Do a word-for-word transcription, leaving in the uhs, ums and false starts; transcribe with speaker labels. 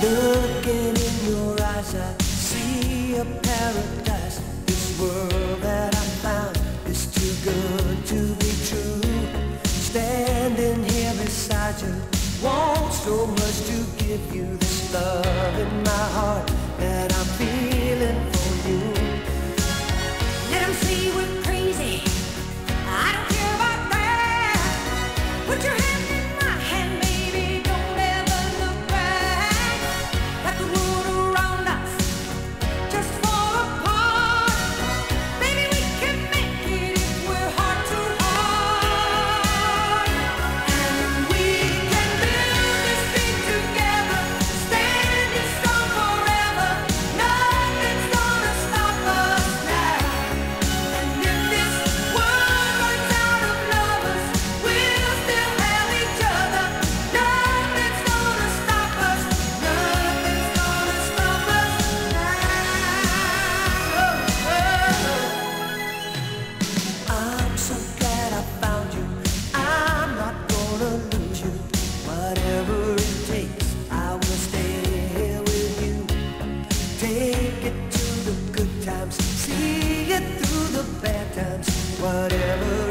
Speaker 1: Looking in your eyes, I see a paradise. This world that I found is too good to be true. Standing here beside you, want so much to give you. This love in my heart that I'm feeling for you.
Speaker 2: Let 'em say we're crazy, I don't care about that. Put your hand in my hand, baby, don't ever look back. Let the world around us just fall apart. Baby, we can make it if we're heart to heart. And we can build this thing together, standing strong forever. Nothing's gonna stop us now. And if this world runs out of lovers, we'll still have each other. Nothing's gonna stop us. Nothing's gonna stop us now.
Speaker 1: I'm so glad I found you. I'm not gonna lose you. Whatever it takes, I will stay here with you. Take it to the good times, see it through the bad times. Whatever